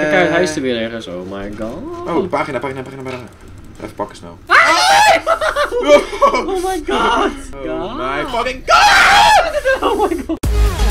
kijk, hij is er weer ergens. Oh my god. Oh, pagina. Even pakken snel. Oh my god. Oh my fucking god! Oh my god.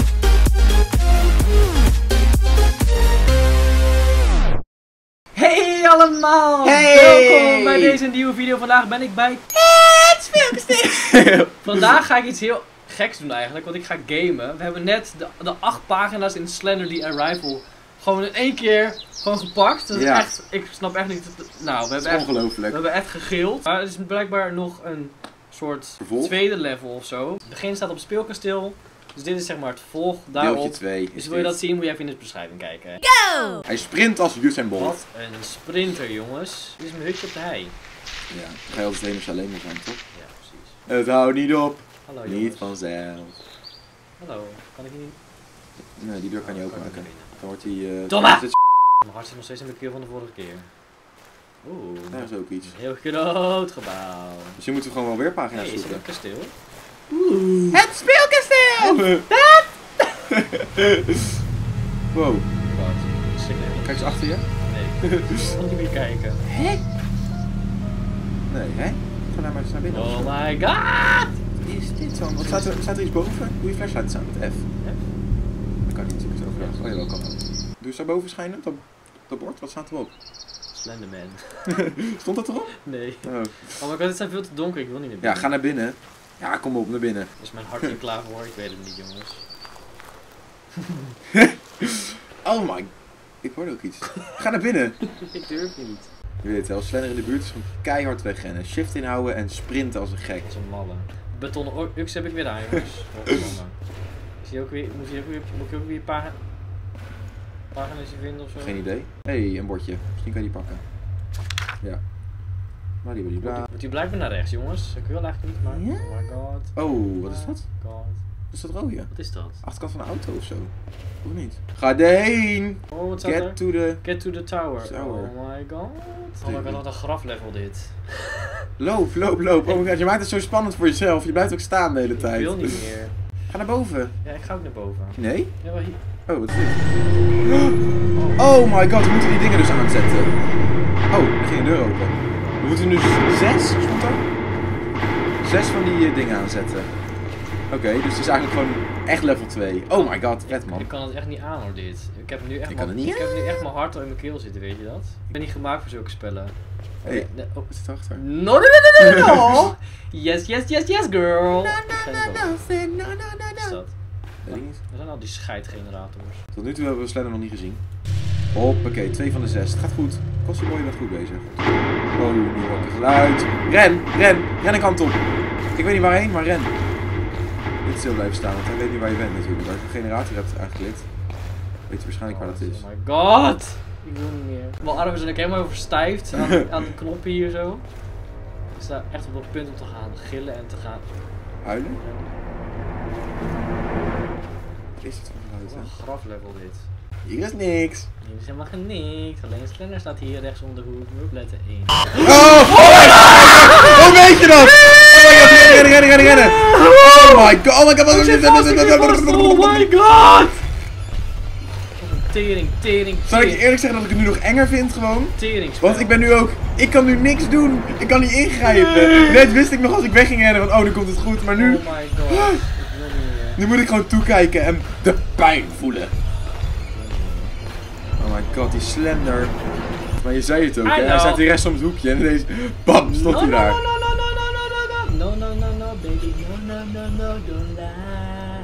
Hey allemaal! Hey! Welkom bij deze nieuwe video. Vandaag ben ik bij het Speelkasteel. Vandaag ga ik iets heel geks doen eigenlijk, want ik ga gamen. We hebben net de 8 pagina's in Slenderly Arrival gewoon in één keer gepakt. Dat is echt, ik snap echt niet. Nou, we hebben ongelooflijk. We hebben echt gegild. Maar het is blijkbaar nog een soort tweede level of zo. Het begin staat op het speelkasteel. Dus dit is zeg maar het vervolg daarop. Deeltje 2. Dus wil je dat zien, moet je even in de beschrijving kijken. Go! Hij sprint als Usain Bolt. Wat een sprinter, jongens. Dit is mijn hutje op de hei. Ja, dan ga je altijd heen als je alleen moet zijn, toch? Ja, precies. Het houdt niet op. Hallo, Niet jongens. vanzelf. Hallo, kan ik niet? Nee, die deur kan je openmaken. Dan wordt hij... Domme! Mijn hart zit nog steeds in de keel van de vorige keer. Oeh, Daar is ook iets. een heel groot gebouw. Misschien moeten we gewoon wel weer pagina's Hey, is er zoeken. een kasteel? Het speelkasteel! Wow. Wat? Schrik even. Kijk eens achter je. Nee, ik wil niet meer kijken. Hè? Nee, hè? Ga nou maar eens naar binnen. Oh my god! Wat is dit zo? Wat staat er iets boven? Doe je flashlight aan met F. Dat kan niet natuurlijk zo overdag. Oh ja, wel kan wel. Doe eens daarboven schijnen, dat bord. Wat staat erop? Slenderman. Stond dat erop? Nee. Oh. Oh my god, dit zijn veel te donker. Ik wil niet naar binnen. Ja, ga naar binnen. Ja, kom op, naar binnen. Is mijn hart er klaar voor? Ik weet het niet, jongens. Oh my... Ik hoorde ook iets. Ga naar binnen. Ik durf niet. Je weet wel, Slender in de buurt is gewoon keihard wegrennen. Shift inhouden en sprinten als een gek. Dat is een malle. Betonnen ux heb ik weer aan, jongens. Godverdomme. Zie je ook weer, moet ik ook weer pagina's vinden of zo? Geen idee. Hé, een bordje. Misschien kan je die pakken. Ja. Bladibladibla. Moet u blijkbaar naar rechts, jongens. Ik wil eigenlijk niet, maar... Ja? Oh my god. Oh, wat is dat? God. Wat is dat rode? Wat is dat? Achterkant van een auto of zo. Of niet? Ga erheen! Oh, wat staat er? Get to the... Get to the tower. Tower. Oh my god. Oh my god, wat een graflevel dit. Loop. Oh my god, je maakt het zo spannend voor jezelf. Je blijft ook staan de hele Ik tijd. wil niet meer. Ga naar boven. Ja, ik ga ook naar boven. Nee? Ja, maar hier. Oh, wat is dit? Oh my god, we moeten die dingen dus aanzetten. Oh, er ging een deur open. We moeten nu 6, stond er? 6 van die dingen aanzetten. Oké, dus het is eigenlijk gewoon echt level 2. Oh my god, vet man. Ik kan het echt niet aan hoor, dit. Ik heb nu echt, Ik kan het niet ik heb nu echt mijn hart al in mijn keel zitten, weet je dat? Ik ben niet gemaakt voor zulke spellen. Hey, Nee, oh. wat is er achter? No. Yes, girl. Wat is dat? Weet ik niet. Wat zijn al die scheidgenerators? Tot nu toe hebben we Slender nog niet gezien. Hoppakee, 2 van de 6. Het gaat goed. Kossieboy, je bent goed bezig. Oh, nu ook een geluid. Ren een kant op. Ik weet niet waarheen, maar ren. Niet stil blijven staan, want hij weet niet waar je bent natuurlijk. Als je een generator hebt aangeklikt, weet je waarschijnlijk waar dat is. Oh my god. Ik wil niet meer. Mijn armen zijn ook helemaal overstijfd aan de knoppen hier zo. Ik sta echt op het punt om te gaan gillen en te gaan... Huilen? Wat is het voor geluid, Wat hè? een graflevel dit. Hier is niks. Hier is helemaal niks. Alleen Slender staat hier rechts om de hoek. We letten 1. Oh! Hoe weet je dat? Oh my god, rennen! Oh my god, Oh my god! Wat een tering. Zal ik je eerlijk zeggen dat ik het nu nog enger vind gewoon? Teringspel. Want ik ben nu ook, ik kan nu niks doen. Ik kan niet ingrijpen. Net wist ik nog als ik weg ging rennen van, oh nu komt het goed. Maar nu, Oh my god. Ik wil niet meer. nu moet ik gewoon toekijken en de pijn voelen. Oh my god, die Slender. Maar je zei het ook, hè? Hij staat hier rechts om het hoekje en ineens, bam, stond hij daar. No, baby. No, don't lie.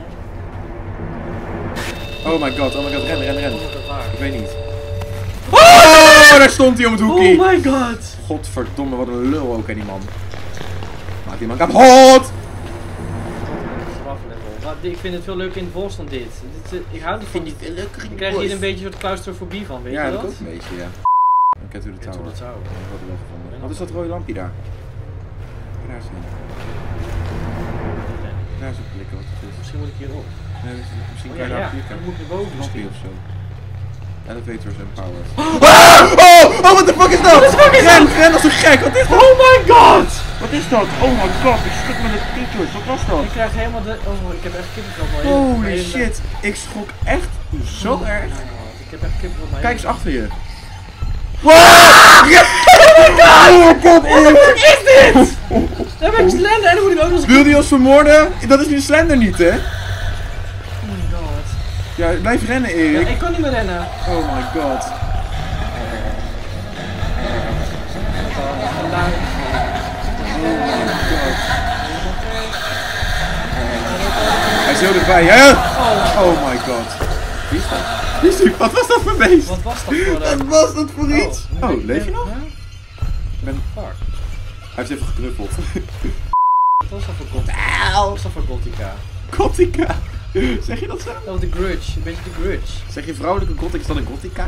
Oh my god, rennen. Oh, wat waar. Ik weet niet. Oh, daar stond hij om het hoekje. Oh my god. Godverdomme, wat een lul ook, hè, die man. Maak die man kapot! Graflevel. Ik vind het veel leuker in het bos dan dit. Ik hou niet van die... veel leuker in Ik krijg hier een beetje een soort claustrofobie van, weet ja, je dat dat? ook een beetje, ja. Get to the Get to tower. the tower. Dat hadden we wel gevonden. Wat is dat rode lampje daar? Daar is hij. Daar is een klikken wat het is. Misschien moet ik hierop. Nee, misschien Oh kan je ja, daar ja. klikken. Dan moet ik naar boven Lampje misschien. of zo. Elevators empowered. Oh, what the fuck is dat? Ren als een gek, wat is dat? Oh my god! Wat is dat? Oh my god, ik schrik met de t-shirt, wat was dat? Ik krijg helemaal de... Oh, ik heb echt kippenvel. Holy shit, ik schrok echt zo erg. Ik Ik heb echt kippen op mij. Kijk eens achter je. Wow! Wat is dit? Dan heb ik Slender en dan moet ik ook nog eens... Wil die ons vermoorden? Dat is nu Slender niet, hè? Oh my god. Ja, blijf rennen, Erik. Ja, ik kan niet meer rennen. Oh my god. Vandaag. Hij is heel dichtbij, hè? Oh my god. Wie is dat? Wie is die? Wat was dat voor beest? Wat was dat voor Wat was dat voor iets? Oh, leef je nog? Ik ben fuck. Hij heeft even geknuffeld. Wat was dat voor Gothica? Wat was dat voor Gothica? Gothica. Zeg je dat zo? Dat was de Grudge, een beetje de Grudge. Zeg je vrouwelijke Gothica, is dat een Gothica?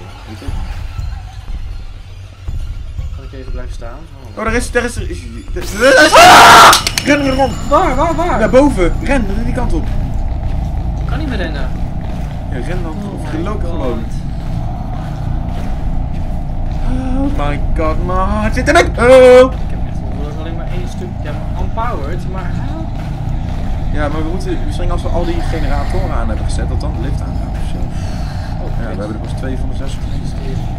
Kan ik even blijven staan? Oh, daar is... Ren er rond. Waar? Naar boven. Ren die kant op. Ik kan niet meer rennen. Ja, ren dan. Oh Je my loopt god. gewoon. Oh my god, mijn hart zit in mijn... Oh! Ik heb echt wel alleen maar één stuk, ja, unpowered, maar... Ja, maar we moeten misschien als we al die generatoren aan hebben gezet, dat dan de lift aangaat of zo. Oh, Ja, we hebben er pas 2 van de 6 geweest.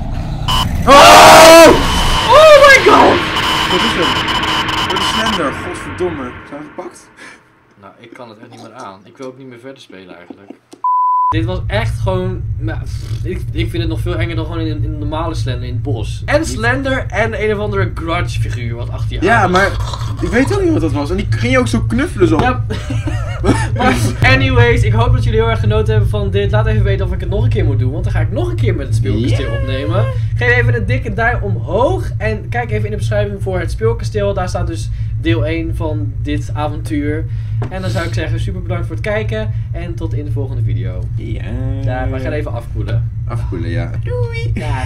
Oh! Oh my god! Wat is hem? Wat is Slender? Godverdomme. Zijn we gepakt? Nou, ik kan het echt niet meer aan. Ik wil ook niet meer verder spelen eigenlijk. Dit was echt gewoon... Nou, ik vind het nog veel enger dan gewoon in een normale Slender in het bos. En Slender en een of andere Grudge figuur wat achter je Ja, aan. maar ik weet ook niet wat dat was. En die ging je ook zo knuffelen zo. Ja. Maar anyways, ik hoop dat jullie heel erg genoten hebben van dit. Laat even weten of ik het nog een keer moet doen, want dan ga ik nog een keer met het speelkasteel opnemen. Geef even een dikke duim omhoog en kijk even in de beschrijving voor het speelkasteel. Daar staat dus deel 1 van dit avontuur. En dan zou ik zeggen, super bedankt voor het kijken en tot in de volgende video. Ja. Ja, we gaan even afkoelen. Afkoelen, ja. Doei! Ja.